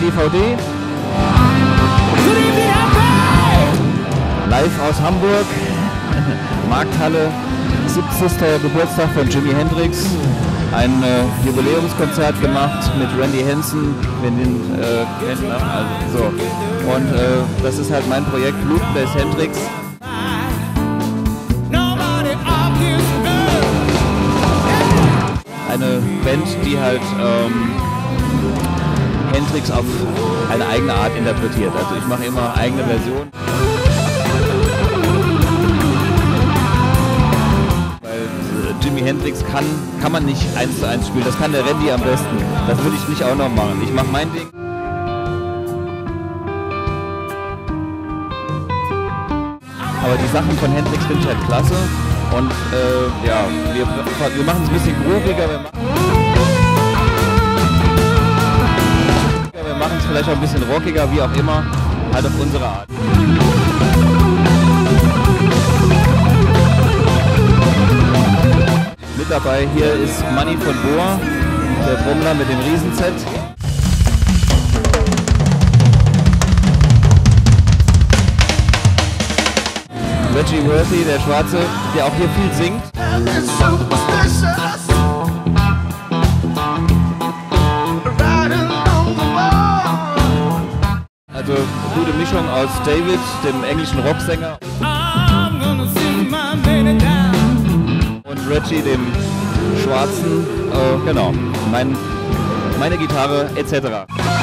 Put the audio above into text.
DVD. Live aus Hamburg, Markthalle, 70. Geburtstag von Jimi Hendrix. Ein Jubiläumskonzert gemacht mit Randy Henson, wenn den kennt. Also, so. Und das ist halt mein Projekt Blutenbass Hendrix. Eine Band, die halt Hendrix auf eine eigene Art interpretiert. Also ich mache immer eigene Versionen. Weil Jimi Hendrix kann man nicht 1:1 spielen. Das kann der Randy am besten. Das würde ich nicht auch noch machen. Ich mache mein Ding. Aber die Sachen von Hendrix finde ich halt klasse. Und ja, wir machen es ein bisschen grooviger. Wir machen es vielleicht auch ein bisschen rockiger, wie auch immer. Halt auf unsere Art. Mit dabei hier ist Manny von Boa, der Trommler mit dem Riesen-Z. Reggie Worthy, der Schwarze, der auch hier viel singt. Also gute Mischung aus David, dem englischen Rocksänger, und Reggie, dem Schwarzen, genau, meine Gitarre etc.